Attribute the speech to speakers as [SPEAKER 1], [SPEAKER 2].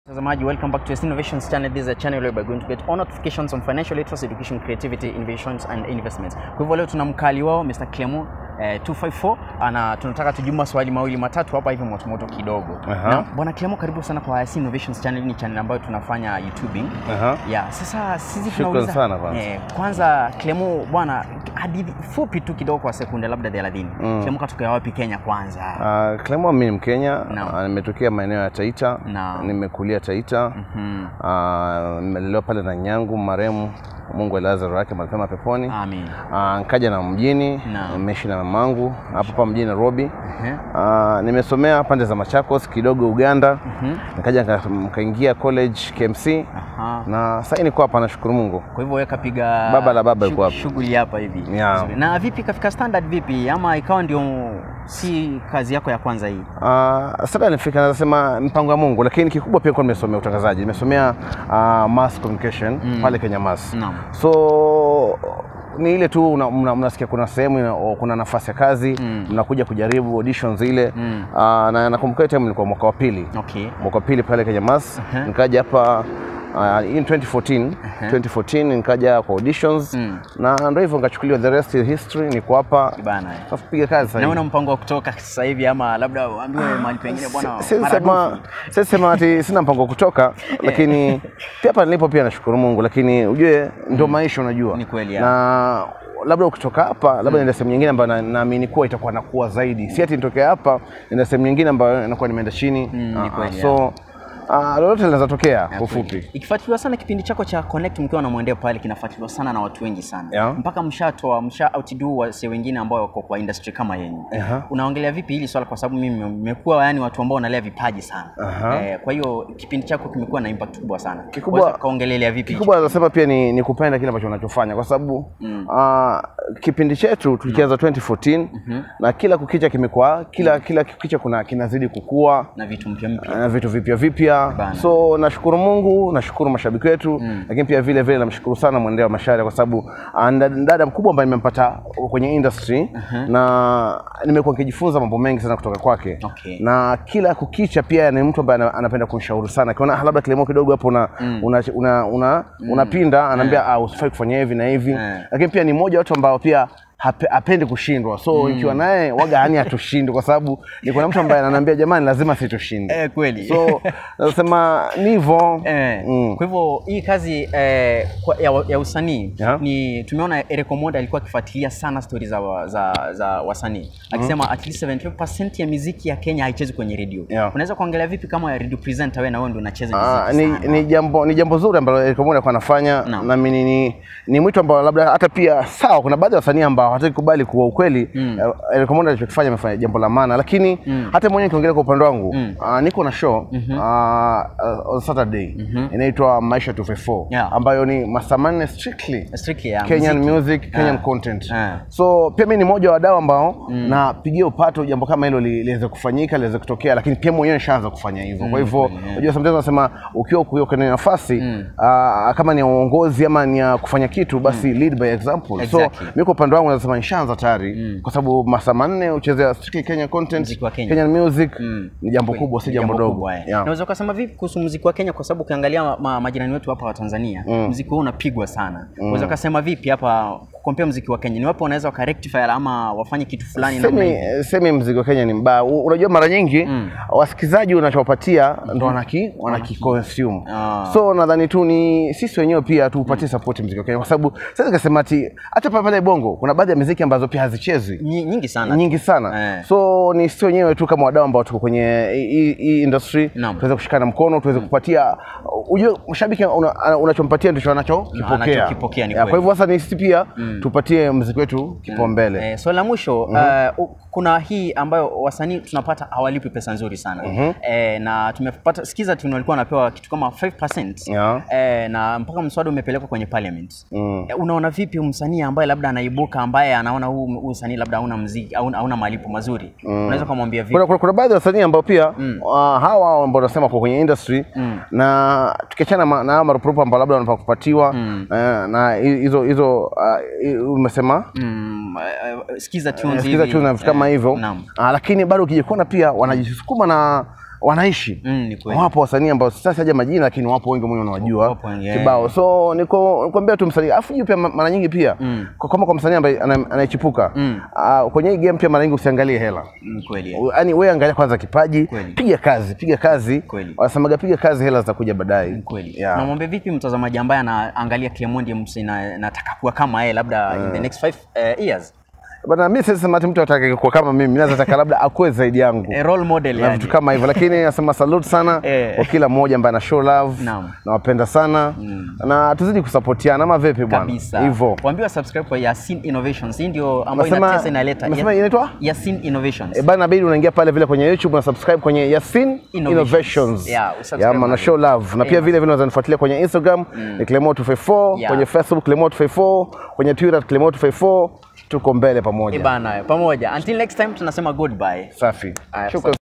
[SPEAKER 1] Watazamaji, welcome back to Yassin Innovations channel. This is a channel where we're going to get all notifications on financial literacy, education, creativity, innovations and investments. Kwa hivyo leo tuna mkali wao Mr. Clemmo 254 ana tunataka tujibu maswali mawili matatu hapa hivi moto kidogo. Na bwana Clemmo, karibu sana kwa Yassin Innovations channel. Ni channel ambayo tunafanya YouTubing. Yeah, sasa sisi tunauliza
[SPEAKER 2] sana
[SPEAKER 1] kwanza Clemmo bwana, hadithi fupi tu kidogo kwa sekunde labda 30. Clemmo katokea wapi Kenya kwanza?
[SPEAKER 2] Clemmo mimi ni Mkenya, nimetokea maeneo ya Taita, nimekulia Taita. Nimelelewa pale na nyangu marehemu, Mungu alaze roho yake mapema peponi.
[SPEAKER 1] Amen.
[SPEAKER 2] Nikaja na mjini, nimeishi na mamangu hapa mjini Nairobi. Nimesomea pande za Machakos, kidogo Uganda. Nikaja nikaingia college KMC. Na sasa niko hapa, nashukuru Mungu.
[SPEAKER 1] Kwa hivyo wewe kapiga
[SPEAKER 2] baba yuko hapa.
[SPEAKER 1] Shughuli hapa hivi. Na vipi kafika standard vipi, ama ikawa ndio si kazi yako ya kwanza hii?
[SPEAKER 2] Sasa nilifika nasema mpango wa Mungu, lakini kikubwa pia kwa nimesomea utangazaji. Nimesomea mass communication pale Kenya Mass. So ni ile tu mnasikia kuna sehemu kuna nafasi ya kazi, mnakuja kujaribu auditions ile. Na nakumbuka time nilikuwa mwaka wa pili. Mwaka wa pili pale Kenya Mass. Nikaja hapa in 2014 nikaja kwa auditions. Na ndio hivyo nikachukuliwa, the rest is history. Niko hapa bana, napiga kazi sasa.
[SPEAKER 1] Naona mpango wa kutoka sasa hivi, ama labda uambiwe mahali pengine bwana?
[SPEAKER 2] Sema ati sina mpango wa kutoka, lakini pia hapa nilipo pia nashukuru Mungu, lakini ujue ndio maisha, unajua.
[SPEAKER 1] Ni kweli.
[SPEAKER 2] Na labda ukitoka hapa labda nenda sehemu nyingine ambayo naamini kuwa itakuwa nakuwa zaidi. Si ati nitoke hapa nenda sehemu nyingine ambayo inakuwa nimeenda chini. So lolote linaweza tokea kwa ufupi.
[SPEAKER 1] Ikifuatiliwa sana kipindi chako cha Connect mkiwa na Mwende pale, kinafuatiliwa sana na watu wengi sana. Mpaka msha outdo wase wengine ambao wako kwa industry kama yenu. Unaongelea vipi hili swala, kwa sababu mimi nimekuwa yani watu ambao wanalea vipaji sana. Kwa hiyo kipindi chako kimekuwa na impact kubwa sana. Kikubwa kaongelelea vipi?
[SPEAKER 2] Kikubwa nasema pia ni kupenda kile ambacho unachofanya, kwa sababu kipindi chetu tulikianza 2014 na kila kukicha kimekuwa kila kukicha kinazidi kukua
[SPEAKER 1] na vitu mpya
[SPEAKER 2] na vitu vipya. So nashukuru Mungu, nashukuru mashabiki wetu, lakini pia vile namshukuru sana Mwende wa Macharia, kwa sababu dada mkubwa ambaye nimempata kwenye industry. Na nimekuwa nikijifunza mambo mengi sana kutoka kwake. Na kila kukicha pia ni mtu ambaye anapenda kunishauri sana. Kiona labda Clemmo kidogo hapo unapinda, ananiambia usifai kufanya hivi na hivi. Lakini pia ni mmoja watu ambao pia hapendi kushindwa. So ikiwa naye waga yani atushinde, kwa sababu niko na mtu ambaye ananiambia jamani lazima situshinde.
[SPEAKER 1] Kweli.
[SPEAKER 2] So nasema ni hivyo.
[SPEAKER 1] Kwa hivyo hii kazi ya usanii ni tumeona Mwende alikuwa akifuatilia sana stories za wasanii. Akisema at least 70% ya muziki ya Kenya haichezi kwenye radio. Unaweza kuongelea vipi kama radio presenter wewe na wewe ndio unacheza muziki?
[SPEAKER 2] Ni jambo zuri ambalo Mwende alikuwa anafanya. Na mimi ni mwito ambao labda hata pia sawa, kuna baadhi ya wasanii ambao hataki kubali kuwa ukweli. Mwende alichofanya amefanya jambo la maana, lakini hata mwenyewe kiongelea kwa upande wangu, niko na show on Saturday inaitwa Maisha 254 ambayo ni masaa 4 strictly Kenyan music, Kenyan content. So pia mimi ni mmoja wa wadau ambao napigia upato jambo kama hilo liweze kufanyika, liweze kutokea, lakini pia mwenyewe nishaanza kufanya hivyo. Kwa hivyo unajua sometimes nasema ukiwa kwenye nafasi kama ni uongozi ama ni kufanya kitu, basi lead by example. So mimi kwa upande wangu nasema nishaanza tayari, kwa sababu masaa 4 uchezea strictly Kenyan content, Kenyan music ni jambo kubwa, si jambo dogo.
[SPEAKER 1] Naweza kusema vipi kuhusu muziki wa Kenya, kwa sababu ukiangalia majirani wetu hapa wa Tanzania muziki wao unapigwa sana. Unaweza kusema vipi hapa compare muziki wa Kenya? Ni wapo wanaweza wakarectify ama wafanye kitu fulani na
[SPEAKER 2] sema muziki wa Kenya ni mbaya. Unajua mara nyingi wasikizaji unachowapatia ndo wanaki-consume. So nadhani tu ni sisi wenyewe pia tuupatie support muziki wa Kenya, kwa sababu sasa nikasema ati hata pale Bongo kuna baadhi ya muziki ambazo pia hazichezwi nyingi sana. So ni sisi wenyewe tu kama wadau ambao tuko kwenye hii industry tuweze kushikana mkono, tuweze kupatia ujue mshabiki unachompatia ndicho anachokipokea. Kwa hivyo sasa ni sisi pia tupatie muziki wetu kipaumbele.
[SPEAKER 1] So la mwisho, kuna hii ambayo wasanii tunapata hawalipi pesa nzuri sana. Na tumepata sikiza walikuwa wanapewa kitu kama 5%. Na mpaka mswada umepelekwa kwenye parliament. Unaona vipi msanii ambaye labda anaibuka, ambaye anaona huu msanii labda hauna muziki au hauna malipo mazuri? Unaweza kumwambia vipi?
[SPEAKER 2] Kuna baadhi ya wasanii ambao pia hawa ambao nasema kwa kwenye industry, na tukiachana na marupurupu ambao labda wanapaswa kupatiwa na hizo umesema sikiza tunes kama hivyo, lakini bado ukijikona pia wanajisukuma na wanaishi.
[SPEAKER 1] Ni kweli.
[SPEAKER 2] Wapo wasanii ambao sasa haja majina lakini wapo wengi mwenye unawajua kibao. So nikwambia tu msanii afu pia mara nyingi pia kama kwa msanii ambaye anayechipuka kwenye hii game pia mara nyingi usiangalie hela.
[SPEAKER 1] Kweli.
[SPEAKER 2] Yaani wewe angalia kwanza kipaji, piga kazi. Wasemaga piga kazi, hela zitakuja baadaye.
[SPEAKER 1] Kweli. Na mwombe vipi mtazamaji ambaye anaangalia Clemmo ndiye msanii nataka kuwa kama yeye labda in the next 5 years?
[SPEAKER 2] Bana mimi sasa mtu atakaye kuwa kama mimi, naweza nataka labda akue zaidi yangu.
[SPEAKER 1] Role model yani.
[SPEAKER 2] Vitu kama hivyo, lakini nasema salute sana kwa kila mmoja ambaye ana show love. Nawapenda sana. Na tuzidi kusapotiana ama vipi bwana?
[SPEAKER 1] Hivyo. Waambiwa subscribe kwa Yassin Innovations. Hii ndio ambayo inatesa inaleta.
[SPEAKER 2] Unasema inaitwa
[SPEAKER 1] Yassin Innovations.
[SPEAKER 2] Bana bidi unaingia pale vile kwenye YouTube na subscribe kwenye Yassin Innovations. Na show love. Na pia vile unaweza nifuatilia kwenye Instagram ni Clemmo 254, kwenye Facebook Clemmo 254, kwenye Twitter Clemmo 254. Tuko mbele pamoja.
[SPEAKER 1] Bana pamoja. Until next time tunasema goodbye.
[SPEAKER 2] Safi. Shukrani.